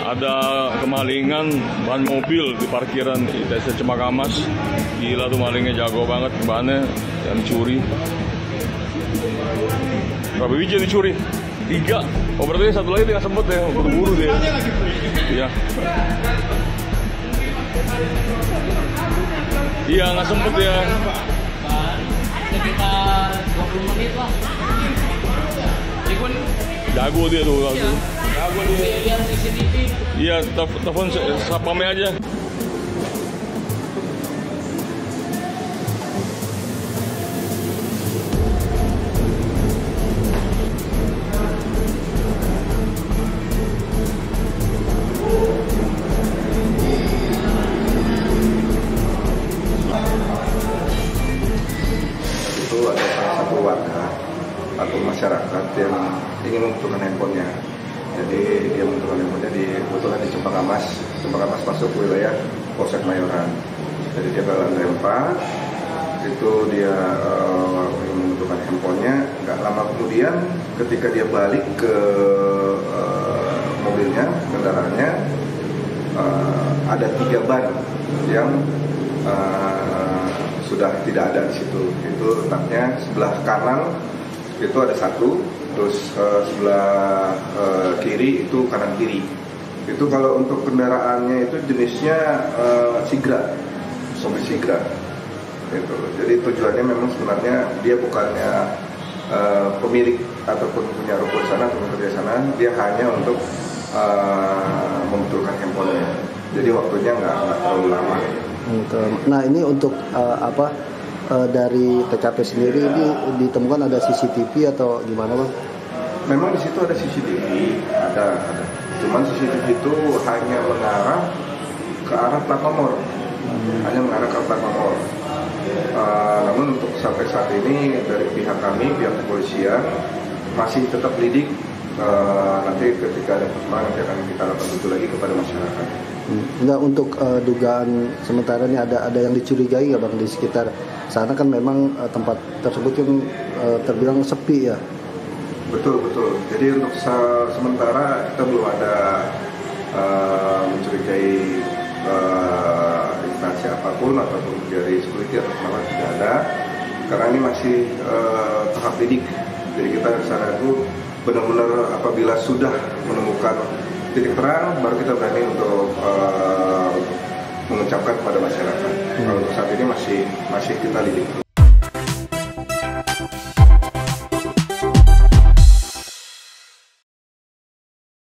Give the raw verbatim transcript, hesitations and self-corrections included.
ada kemalingan ban mobil di parkiran I T S Cempaka Mas. Gila tuh malingnya, jago banget bannya yang dicuri. Berapa biji dicuri? Tiga. Oh berarti satu lagi nggak sempet ya, buru-buru dia. Iya. Iya nggak sempet ya. Sekitar dua puluh menit lah. Jago dia tuh. Jago dia. Lihat C C T V. Iya, telepon sapamnya aja. Itu ada salah satu warga atau masyarakat yang ingin membutuhkan handphonenya. Jadi dia membutuhkan handphonenya di kebetulan di Cempaka Mas. Cempaka Mas masuk wilayah Polsek Mayoran. Jadi dia ke lantai empat, itu dia uh, ingin membutuhkan handphonenya. Nggak lama kemudian ketika dia balik ke uh, mobilnya, kendaraannya, uh, ada tiga ban yang uh, sudah tidak ada di situ. Itu letaknya sebelah kanan itu ada satu, terus uh, sebelah uh, kiri itu kanan kiri. Itu kalau untuk kendaraannya itu jenisnya uh, Sigra, mobil Sigra. Gitu. Jadi tujuannya memang sebenarnya dia bukannya uh, pemilik ataupun punya ruko sana atau kerja sana, dia hanya untuk uh, membetulkan handphonenya. Jadi waktunya nggak nggak terlalu lama. Nah ini untuk uh, apa uh, dari T K P sendiri ini ditemukan ada C C T V atau gimana Bang? Memang di situ ada C C T V, ada, ada. Cuman C C T V itu hanya mengarah ke arah plat nomor, hmm. hanya mengarah ke plat nomor. Uh, namun untuk sampai saat ini dari pihak kami, pihak kepolisian masih tetap lidik. Uh, nanti ketika ada perkembangan nanti akan kita lakukan itu lagi kepada masyarakat. Enggak, untuk uh, dugaan sementara ini ada ada yang dicurigai ya Bang di sekitar sana, kan memang uh, tempat tersebut kan uh, terbilang sepi ya. Betul betul. Jadi untuk se- sementara kita belum ada uh, mencurigai uh, instansi apapun ataupun dari security atau apa, tidak ada. Karena ini masih uh, tahap lidik. Jadi kita di sana itu benar-benar apabila sudah menemukan titik terang baru kita berani untuk uh, mengucapkan kepada masyarakat. Hmm. Kalau untuk saat ini masih masih kita lidik.